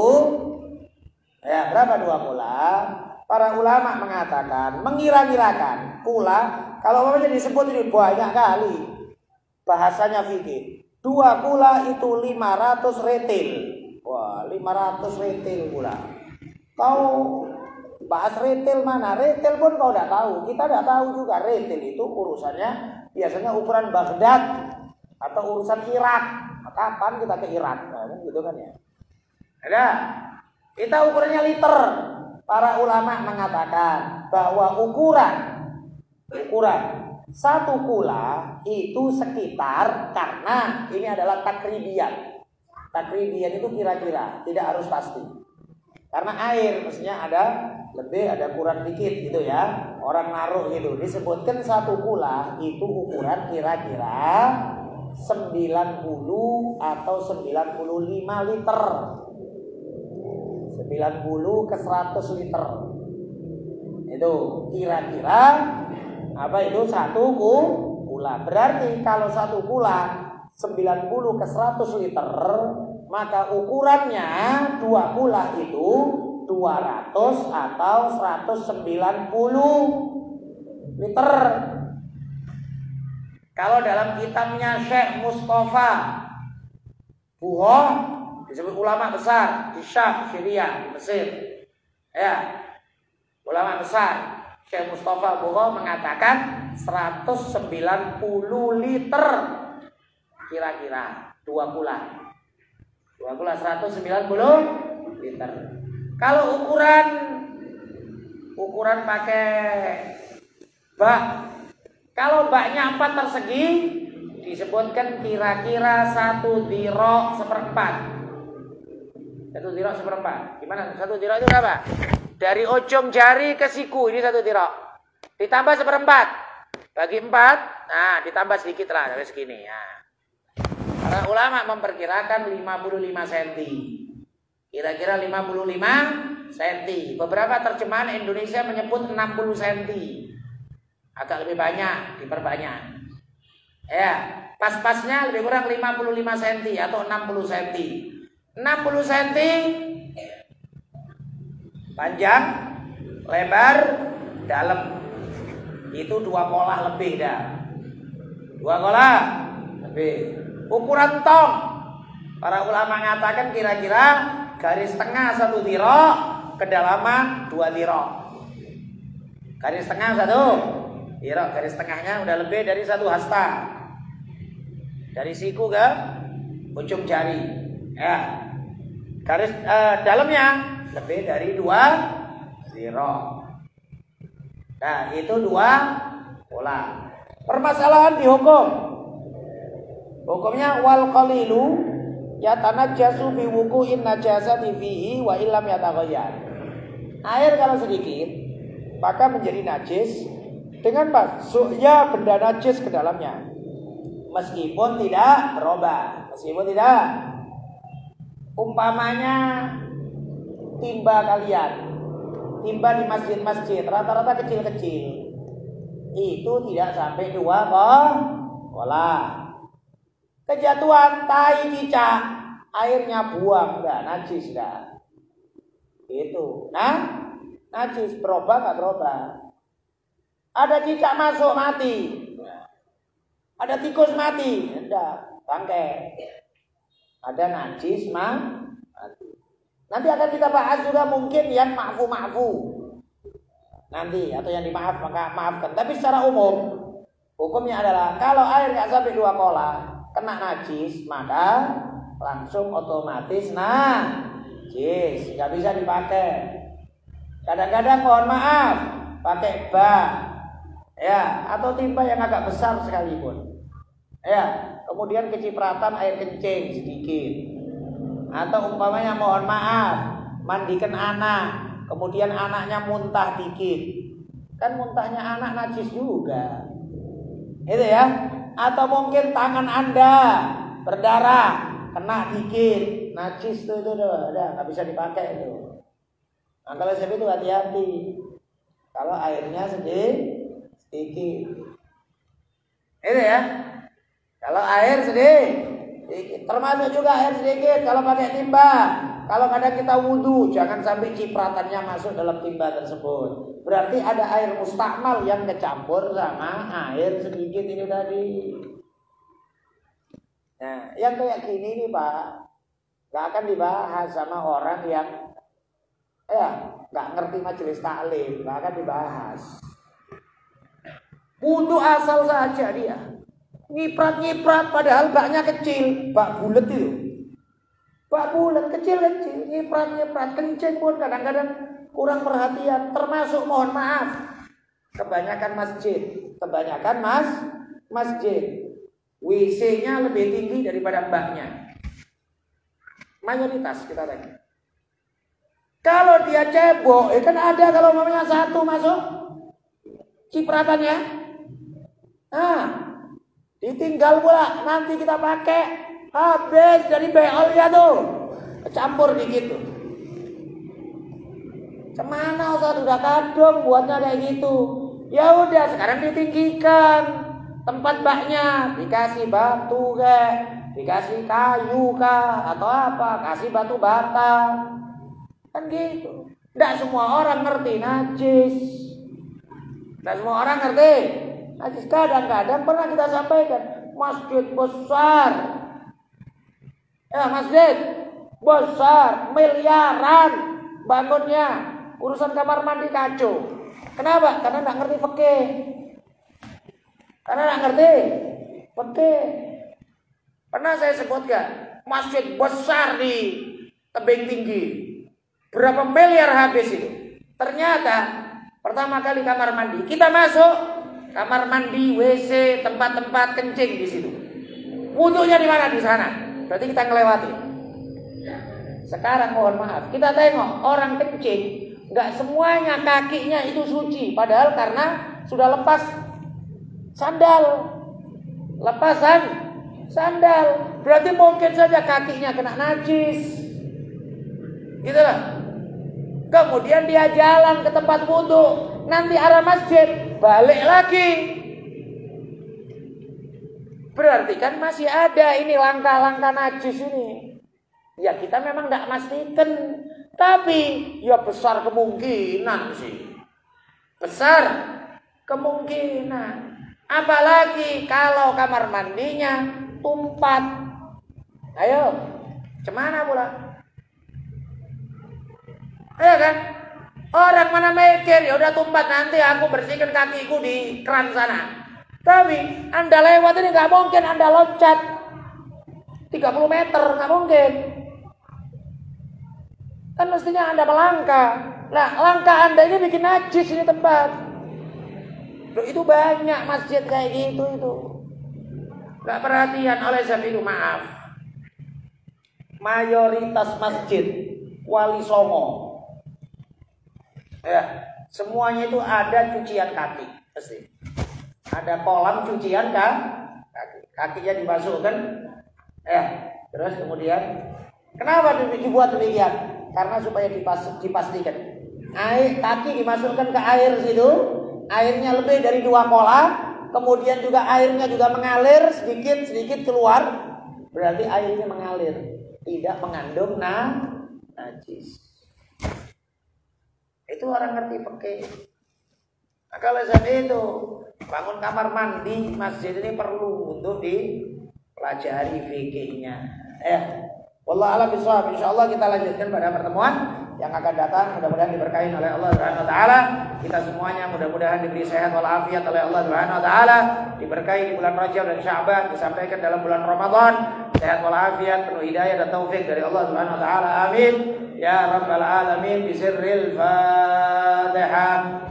Ya, berapa 2 kula? Para ulama mengatakan, mengira-ngirakan kula, kalau namanya disebut ini banyak kali. Bahasanya fikih. 2 kula itu 500 retil. Wah, 500 retil kula. Kau bahas retil mana? Retil pun kau tidak tahu. Kita tidak tahu juga. Retil itu urusannya biasanya ukuran Baghdad atau urusan Irak. Kapan kita ke Irak? Nah, gitu kan ya. Ada. Kita ukurannya liter. Para ulama mengatakan bahwa ukuran 1 kula itu sekitar, karena ini adalah takribian. Takribian itu kira-kira, tidak harus pasti. Karena air mestinya ada lebih, ada kurang dikit gitu ya. Orang naruh gitu. Disebutkan 1 kula itu ukuran kira-kira 90 atau 95 liter. 90 ke 100 liter. Itu kira-kira apa itu 1 kula. Berarti kalau 1 kula 90 ke 100 liter, maka ukurannya 2 kula itu 200 atau 190 liter. Kalau dalam kitabnya Syekh Mustafa Buhoh, disebut ulama besar di Syam, Syria, Mesir. Ya, ulama besar Syekh Mustafa Buhoh mengatakan 190 liter kira-kira 2 kula. 2 kula 190 liter. Kalau ukuran pakai bak, kalau baknya 4 persegi disebutkan kira-kira 1 dirok 1/4. 1 dirok 1/4. Gimana? 1 dirok itu berapa? Dari ujung jari ke siku ini 1 dirok. Ditambah 1/4. Bagi 4, nah ditambah sedikit lah dari segini ya. Para ulama memperkirakan 55 cm. Kira-kira 55 cm. Beberapa terjemahan Indonesia menyebut 60 cm. Agak lebih banyak, diperbanyak. Ya, pas-pasnya lebih kurang 55 cm atau 60 cm. 60 cm panjang, lebar, dalam. Itu 2 kolah lebih dah. 2 kolah lebih. Ukuran tong, para ulama mengatakan kira-kira garis tengah 1 dirok, kedalaman 2 dirok. Garis tengah 1 dirok, garis tengahnya udah lebih dari 1 hasta. Dari siku ke ujung jari. Ya. Garis dalamnya lebih dari 2 dirok. Nah, itu 2 kolah. Permasalahan di hukum. Hukumnya wal qalilu yatanajjasu bi wuqu'in najasati fihi wa illam yataghayyar. Air kalau sedikit maka menjadi najis dengan masuknya benda najis ke dalamnya. Meskipun tidak berubah, umpamanya timba kalian, timba di masjid-masjid rata-rata kecil-kecil, itu tidak sampai 2 kolah. Kejatuhan tai cicak, airnya buang, enggak najis dah. Itu. Nah, najis berubah enggak berubah? Ada cicak masuk mati. Ada tikus mati, enggak, bangkai. Ada najis mati. Nanti akan kita bahas juga mungkin yang ma'fu. Nanti atau yang dimaaf maka maafkan. Tapi secara umum hukumnya adalah kalau air enggak sampai 2 kolah kena najis, maka langsung otomatis najis, nggak bisa dipakai. Kadang-kadang mohon maaf pakai bak, Ya, atau timba yang agak besar sekalipun. Ya, kemudian kecipratan air kencing sedikit. Atau umpamanya mohon maaf, mandikan anak, kemudian anaknya muntah dikit. Kan muntahnya anak najis juga. Itu ya. Atau mungkin tangan Anda berdarah, kena dikit, najis itu udah nggak bisa dipakai itu. Nah, kalau seperti itu hati-hati. Kalau airnya sedikit. Itu ya. Kalau air sedikit. Termasuk juga air sedikit kalau pakai timba. Kalau kadang kita wudhu, jangan sampai cipratannya masuk dalam timba tersebut. Berarti ada air mustakmal yang kecampur sama air sedikit ini tadi. Nah, yang kayak gini nih Pak, nggak akan dibahas sama orang yang nggak ngerti majelis taklim, nggak akan dibahas. Wudhu asal saja dia, nyiprat padahal baknya kecil, bak bulat itu, bak bulat kecil, nyiprat kencing pun kadang-kadang kurang perhatian. Termasuk mohon maaf, kebanyakan masjid, WC-nya lebih tinggi daripada baknya, mayoritas kita tanya. Kalau dia cebok, kan ada kalau namanya satu masuk cipratannya. Nah, ditinggal pula nanti kita pakai habis dari beolnya tuh, campur dikit tuh. Kemana udah kadung buatnya kayak gitu. Ya udah sekarang ditinggikan tempat baknya, dikasih batu dikasih kayu atau apa, kasih batu bata. Kan gitu. Tidak semua orang ngerti najis. Tidak semua orang ngerti najis. Kadang-kadang pernah kita sampaikan, masjid besar. Ya, masjid besar, miliaran bangunnya. Urusan kamar mandi kacau. Kenapa? Karena tidak ngerti fikih. Pernah saya sebutkan, masjid besar di tebing tinggi. Berapa miliar habis itu? Ternyata pertama kali kamar mandi, kita masuk kamar mandi, WC, tempat-tempat kencing di situ. Wudhunya di mana? Di sana. Berarti kita ngelewati. Sekarang mohon maaf, kita tengok orang kencing, nggak semuanya kakinya itu suci, padahal karena sudah lepas sandal. Berarti mungkin saja kakinya kena najis. Gitu lah. Kemudian dia jalan ke tempat wudhu, nanti arah masjid, balik lagi. Berarti kan masih ada ini langkah-langkah najis ini. Ya kita memang tidak pastikan, tapi ya besar kemungkinan sih. Besar kemungkinan. Apalagi kalau kamar mandinya tumpat. Ayo, cemana pula? Ya kan? Orang mana mikir, ya udah tumpat nanti aku bersihkan kakiku di keran sana. Tapi Anda lewat ini nggak mungkin Anda loncat 30 meter, nggak mungkin. Kan mestinya Anda melangkah. Nah, langkah Anda ini bikin najis ini tempat. Loh, itu banyak masjid kayak gitu itu. Nggak perhatian oleh sebab itu, maaf. Mayoritas masjid Wali Songo. Ya, semuanya itu ada cucian kaki, pasti. Ada kolam cucian kaki. Kakinya dimasukkan. Terus kemudian kenapa dibuat demikian? Karena supaya dipastikan air kaki dimasukkan ke air situ, airnya lebih dari 2 kolam, kemudian juga airnya juga mengalir sedikit keluar, berarti airnya mengalir, tidak mengandung najis. Itu orang ngerti fikih. Nah, kalau seperti itu, bangun kamar mandi masjid ini perlu untuk dipelajari fikihnya. Wallahu a'lam bishawab. Insyaallah kita lanjutkan pada pertemuan yang akan datang. Mudah-mudahan diberkahi oleh Allah Subhanahu wa taala. Kita semuanya mudah-mudahan diberi sehat walafiat oleh Allah Subhanahu wa taala. Diberkahi di bulan Rajab dan Sya'ban, disampaikan dalam bulan Ramadan. Sehat walafiat, penuh hidayah dan taufik dari Allah Subhanahu wa taala. Amin. Ya rabbal alamin. Bisirril Fatihah.